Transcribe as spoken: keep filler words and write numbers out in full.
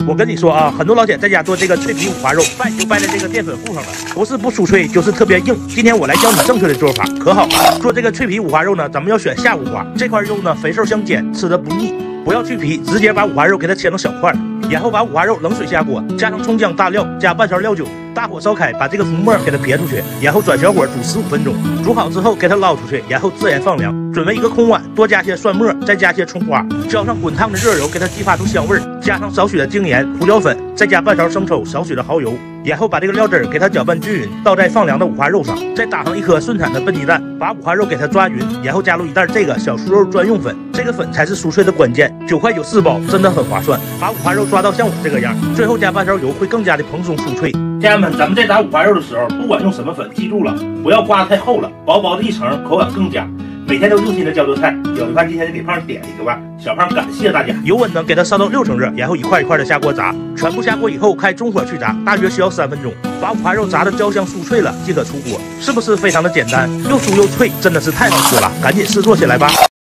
我跟你说啊，很多老铁在家做这个脆皮五花肉，败就败在这个淀粉糊上了，不是不酥脆，就是特别硬。今天我来教你正确的做法，可好了。做这个脆皮五花肉呢，咱们要选下五花，这块肉呢肥瘦相间，吃的不腻。不要去皮，直接把五花肉给它切成小块，然后把五花肉冷水下锅，加上葱姜大料，加半勺料酒，大火烧开，把这个浮沫给它撇出去，然后转小火煮十五分钟，煮好之后给它捞出去，然后自然放凉。准备一个空碗，多加些蒜末，再加些葱花，浇上滚烫的热油，给它激发出香味，加上少许的精盐、胡椒粉，再加半勺生抽，少许的蚝油，然后把这个料汁给它搅拌均匀，倒在放凉的五花肉上，再打上一颗顺产的笨鸡蛋，把五花肉给它抓匀，然后加入一袋这个小酥肉专用粉，这个粉才是酥脆的关键，九块九四包，真的很划算。把五花肉抓到像我这个样，最后加半勺油，会更加的蓬松酥脆。家人们，咱们在炸五花肉的时候，不管用什么粉，记住了，不要刮得太厚了，薄薄的一层，口感更佳。每天都用心的教做菜，有的饭今天就给胖点一个吧，小胖感谢大家。油温呢给它烧到六成热，然后一块一块的下锅炸，全部下锅以后开中火去炸，大约需要三分钟，把五花肉炸的焦香酥脆了即可出锅，是不是非常的简单，又酥又脆，真的是太好吃了，赶紧试做起来吧。